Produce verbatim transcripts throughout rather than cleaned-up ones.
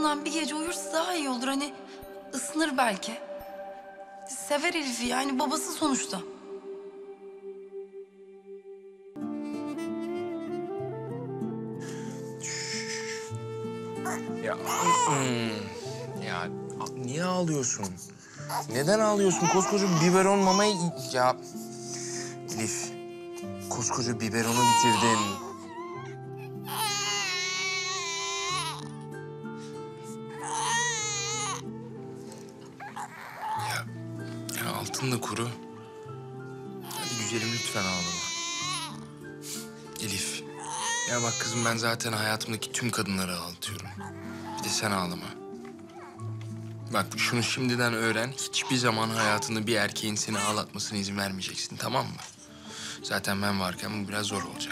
azından bir gece uyursa daha iyi olur. Hani ısınır belki. Sever Elif'i yani babası sonuçta. Ya, hmm, ya niye ağlıyorsun? Neden ağlıyorsun? Koskoca biberon mamayı... Ya Elif, koskoca biberonu bitirdin. Ya, ya altın da kuru. Hadi güzelim lütfen ağlama. Elif, ya bak kızım ben zaten hayatımdaki tüm kadınları ağlatıyorum. Bir de sen ağlama. Bak şunu şimdiden öğren. Hiçbir zaman hayatında bir erkeğin seni ağlatmasına izin vermeyeceksin, tamam mı? Zaten ben varken bu biraz zor olacak.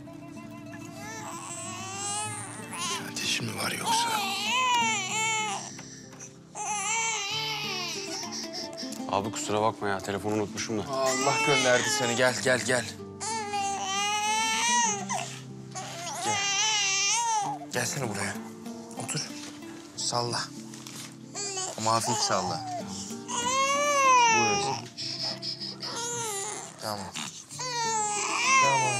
Ateşin mi var yoksa? Abi kusura bakma ya, telefonu unutmuşum da. Allah gönderdi seni. Gel, gel, gel. Gel. Gelsene buraya. Otur. Salla. Ama hafif salla. Burası. Tamam. Tamam.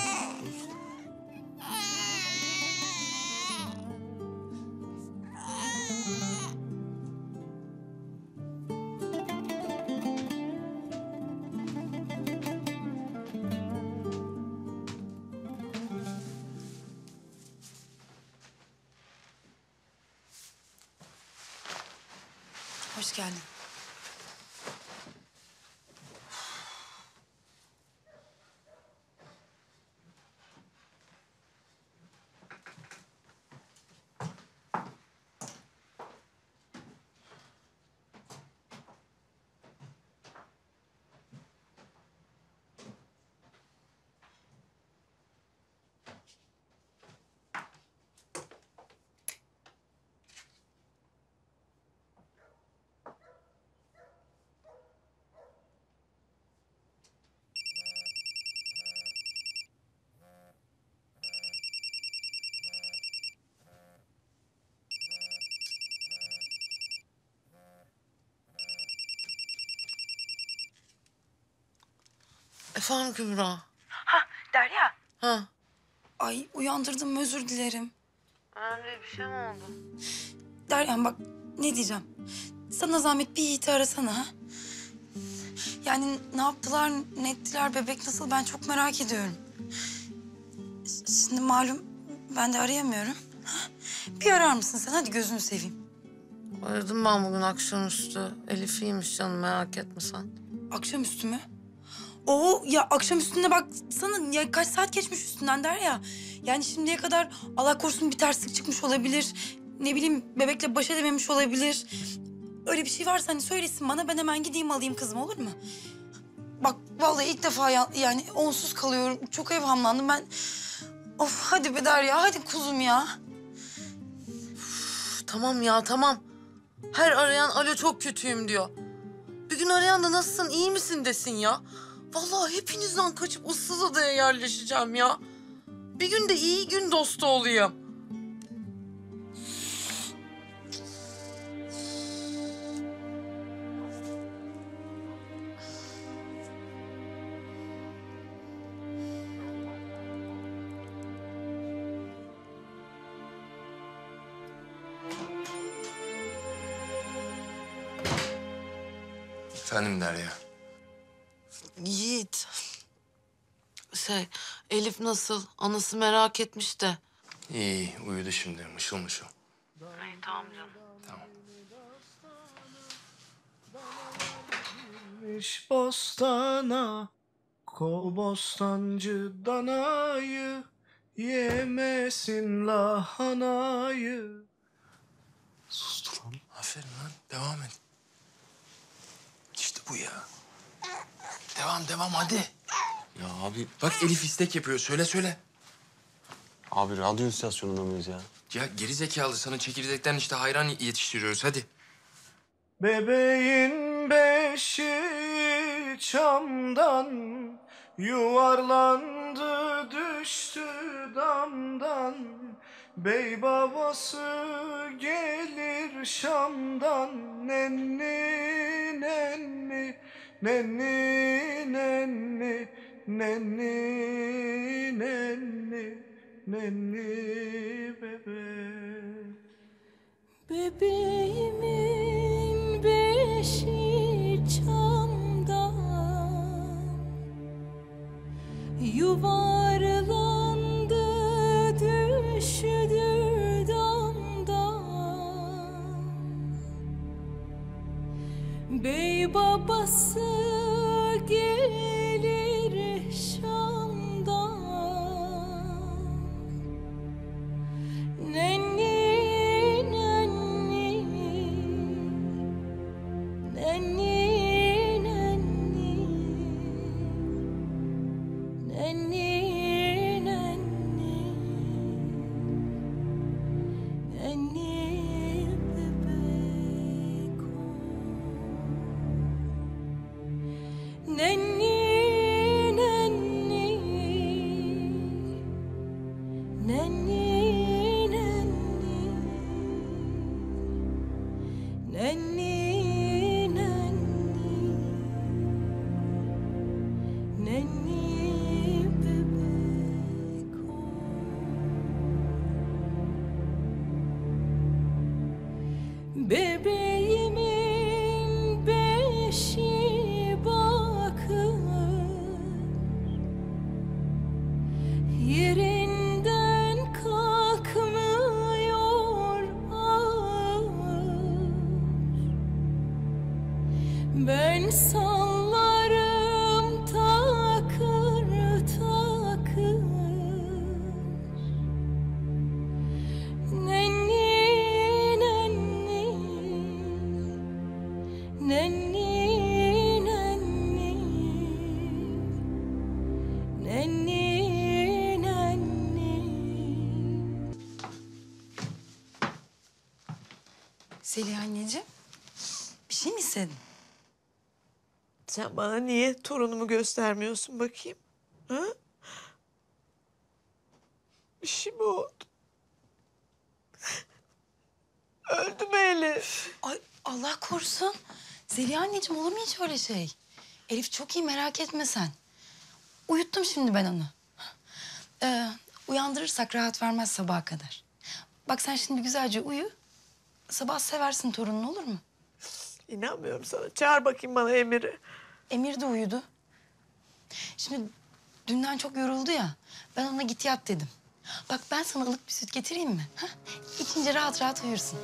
Hoş geldin. Efendim Kübra? Ha Derya. Ha. Ay uyandırdım, özür dilerim. Önemli bir şey mi oldu? Derya bak ne diyeceğim. Sana zahmet bir Yiğit'i arasana ha. Yani ne yaptılar, ne ettiler, bebek nasıl, ben çok merak ediyorum. Şimdi malum ben de arayamıyorum. Bir arar mısın sen? Hadi gözünü seveyim. Aradım ben bugün akşamüstü. Elif iyiymiş canım, merak etme sen. Akşamüstü mü? Oo ya akşam üstüne baksana ya kaç saat geçmiş üstünden der ya. Yani şimdiye kadar Allah korusun bir terslik çıkmış olabilir. Ne bileyim bebekle baş edememiş olabilir. Öyle bir şey varsa hani söylesin bana, ben hemen gideyim alayım kızım, olur mu? Bak vallahi ilk defa ya, yani onsuz kalıyorum. Çok evhamlandım ben. Of hadi be Derya, hadi kuzum ya. Üf, tamam ya tamam. Her arayan alo çok kötüyüm diyor. Bir gün arayan da nasılsın, iyi misin desin ya. Vallahi hepinizden kaçıp ıssız adaya yerleşeceğim ya. Bir gün de iyi gün dostu olayım. Efendim Derya. Yiğit. Şey, Elif nasıl? Anası merak etmiş de. İyi, uyudu şimdi. Mışıl mışıl. İyi tamam canım. Tamam. Gitmiş bostana, kol bostancı danayı, yemesin lahanayı. Sustu lan. Aferin lan. Devam et. İşte bu ya. Devam, devam hadi. Ya abi, Bak Elif istek yapıyor. Söyle, söyle. abi radyo istasyonunda mıyız ya? Ya geri zekalı, sana çekirdekten işte hayran yetiştiriyoruz. Hadi. Bebeğin beşi çamdan, yuvarlandı düştü damdan. Bey babası gelir Şam'dan, nenni nenni nenni nenni nenni nenni nenni bebek. Bebeğimin beşi çamdan yuvarlandı, düştü damdan. Bey babası gelir Şam'dan, nenni nenni nenni nenni nenni nenni bebek o. Nenni nenni nenni nenni nenni nenni nenni bebek o. Bebeğimin beşi bakır, yerinden kalkmıyor ağır. Ben sallarım takır takır, nenni nenni nenni nenni nenni nenni. Zeliha anneciğim, bir şey mi istedin? Sen bana niye torunumu göstermiyorsun bakayım? Ha? Bir şey mi oldu? Öldü mü Elif? Ay Allah korusun. Zeliha anneciğim, olur mu hiç öyle şey? Elif çok iyi, merak etme sen. Uyuttum şimdi ben onu. Ee, uyandırırsak rahat vermez sabaha kadar. Bak sen şimdi güzelce uyu. Sabah seversin torununu, olur mu? İnanmıyorum sana. Çağır bakayım bana Emir'i. Emir de uyudu. Şimdi dünden çok yoruldu ya. Ben ona git yat dedim. Bak ben sana ılık bir süt getireyim mi? Ha? İçince rahat rahat uyursun.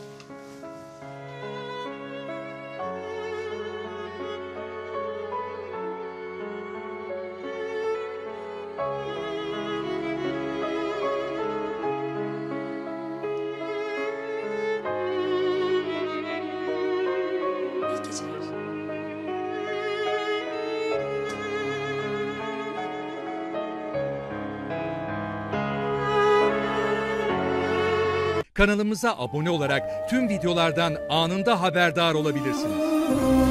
İyi geceler. Kanalımıza abone olarak tüm videolardan anında haberdar olabilirsiniz.